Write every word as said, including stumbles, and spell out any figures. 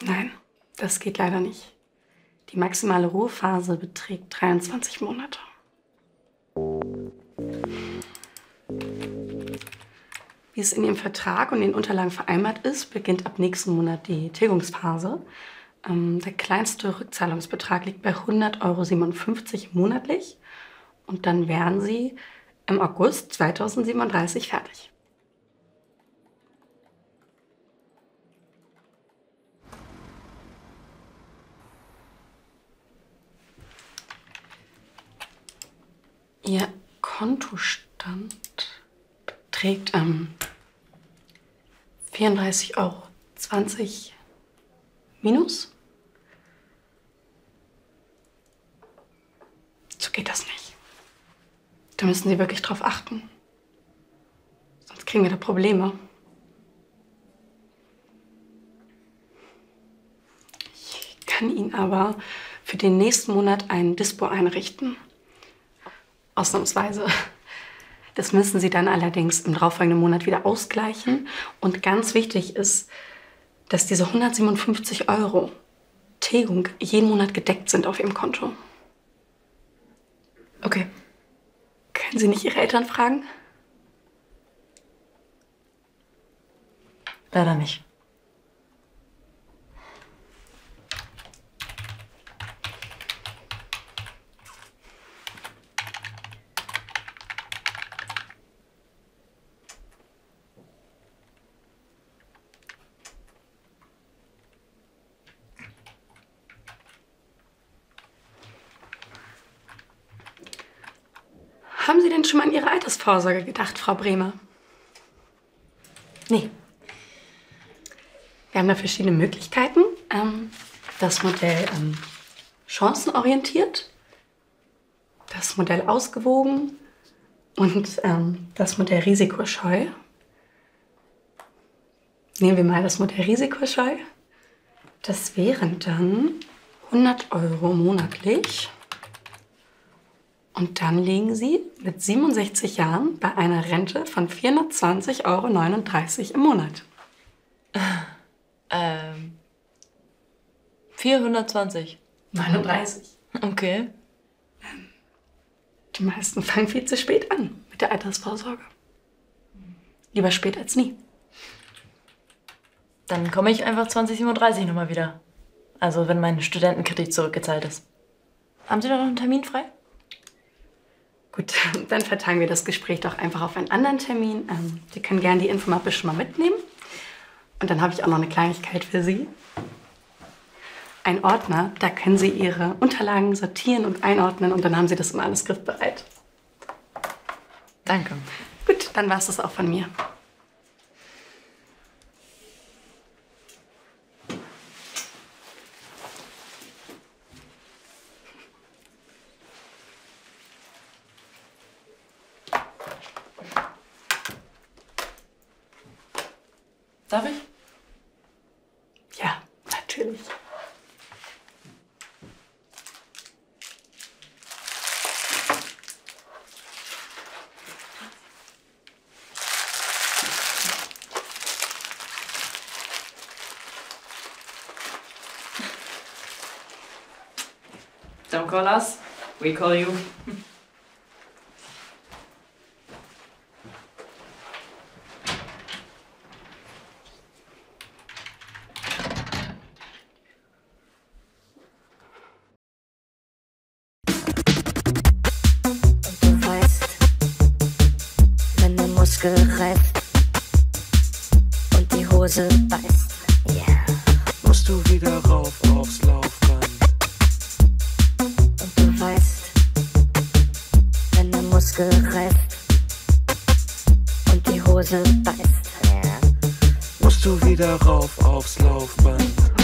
Nein, das geht leider nicht. Die maximale Ruhephase beträgt dreiundzwanzig Monate. Wie es in Ihrem Vertrag und den Unterlagen vereinbart ist, beginnt ab nächsten Monat die Tilgungsphase. Ähm, der kleinste Rückzahlungsbetrag liegt bei hundert Euro siebenundfünfzig monatlich. Und dann wären Sie im August zweitausendsiebenunddreißig fertig. Ihr Kontostand beträgt ähm, vierunddreißig Euro zwanzig minus. So geht das nicht. Da müssen Sie wirklich drauf achten. Sonst kriegen wir da Probleme. Ich kann Ihnen aber für den nächsten Monat ein Dispo einrichten. Ausnahmsweise. Das müssen Sie dann allerdings im darauffolgenden Monat wieder ausgleichen. Und ganz wichtig ist, dass diese hundertsiebenundfünfzig Euro Tilgung jeden Monat gedeckt sind auf Ihrem Konto. Okay. Können Sie nicht Ihre Eltern fragen? Leider nicht. Haben Sie denn schon mal an Ihre Altersvorsorge gedacht, Frau Bremer? Nee. Wir haben da verschiedene Möglichkeiten. Ähm, das Modell ähm, chancenorientiert, das Modell ausgewogen und ähm, das Modell risikoscheu. Nehmen wir mal das Modell risikoscheu. Das wären dann hundert Euro monatlich. Und dann liegen Sie mit siebenundsechzig Jahren bei einer Rente von vierhundertzwanzig Euro neununddreißig im Monat. Ähm. vierhundertzwanzig. neununddreißig. Okay. Die meisten fangen viel zu spät an mit der Altersvorsorge. Lieber spät als nie. Dann komme ich einfach zwanzig siebenunddreißig nochmal wieder. Also wenn mein Studentenkredit zurückgezahlt ist. Haben Sie da noch einen Termin frei? Gut, dann vertagen wir das Gespräch doch einfach auf einen anderen Termin. Ähm, Sie können gerne die Infomappe schon mal mitnehmen. Und dann habe ich auch noch eine Kleinigkeit für Sie. Ein Ordner, da können Sie Ihre Unterlagen sortieren und einordnen und dann haben Sie das immer alles griffbereit. Danke. Gut, dann war es das auch von mir. Darf ich? Ja, natürlich. Don't call us, we call you. Muskel reißt und die Hose beißt, yeah. Musst du wieder rauf aufs Laufband. Und du weißt, wenn der Muskel reißt und die Hose beißt, yeah. Musst du wieder rauf aufs Laufband.